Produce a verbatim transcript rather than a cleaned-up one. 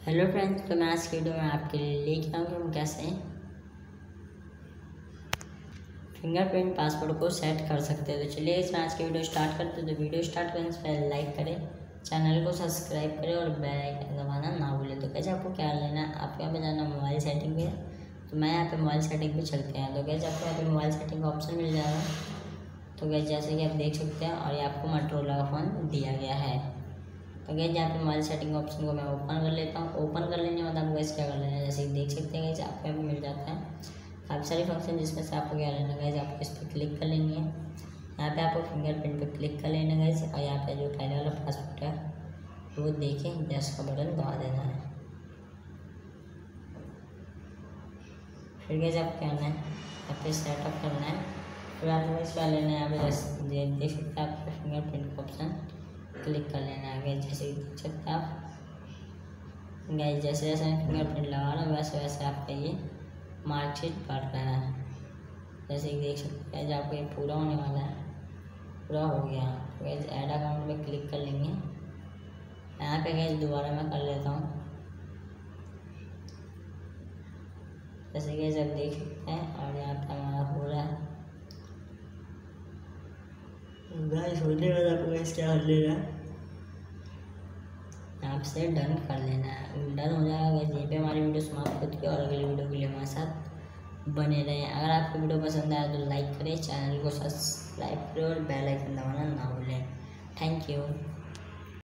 Hello friends, तो मैं आज की वीडियो में आपके लिए लेके आऊँ कि हम कैसे फिंगरप्रिंट पासवर्ड को सेट कर सकते हैं। तो चलिए इसमें आज की वीडियो स्टार्ट करते हैं। तो वीडियो स्टार्ट करने से पहले लाइक करें, चैनल को सब्सक्राइब करें और बेल आइकन दबाना ना भूलें। तो कैसे आपको क्या लेना है, आपको यहाँ पे जाना मोबाइल सेटिंग पे। तो मैं यहाँ पे मोबाइल सेटिंग पे चलते हैं। तो कैसे आपको यहाँ पे मोबाइल सेटिंग का ऑप्शन मिल जाएगा। तो कैसे जैसे कि आप देख सकते हैं और ये आपको मोटोरोला का फ़ोन दिया गया है। तो गैस यहाँ पे मोबाइल सेटिंग ऑप्शन को मैं ओपन कर लेता हूँ। ओपन कर लेने के बाद आपको गैस क्या कर लेना है, जैसे कि देख सकते हैं गैस आपको यहाँ पे मिल जाता है काफ़ी सारे फंक्शन, जिसमें से आपको क्या लेना है गैस, आपको इस पर क्लिक कर लेनी है। यहाँ पे आपको फिंगरप्रिंट पे क्लिक कर लेना है गैस और यहाँ पे जो पहले वाला पासवर्ड है वो देखें, जस्ट का बटन दबा देना है। फिर गैस आपको क्या करना है, यहाँ पे सेटअप करना है। फिर आपको गैस क्या लेना है, यहाँ पे जैसे देख सकते हैं आपको फिंगरप्रिंट का ऑप्शन क्लिक कर लेना है। गैस जैसे देख सकते हैं आप गैस, जैसे जैसे फिंगरप्रिंट लगा रहा हूँ वैसे वैसे आपका ये मार्कशीट बढ़ रहा है। जैसे कि देख सकते हैं, जब आपको ये पूरा होने वाला है, पूरा हो गया। तो गैस ऐड अकाउंट पे क्लिक कर लेंगे। यहाँ पे गैस दोबारा मैं कर लेता हूँ। जैसे कि आप देख सकते हैं और यहाँ पे हमारा हो रहा है गाइस। होने वाला आपको गैस क्या कर लेना है, यहाँ से डन कर लेना है। डन हो जाएगा गैस, यहीं पे हमारी वीडियो समाप्त होती है और अगली वीडियो के लिए हमारे साथ बने रहें। अगर आपको वीडियो पसंद आया तो लाइक करें, चैनल को सब्सक्राइब करें और बेल आइकन दबाना ना भूलें। Thank you.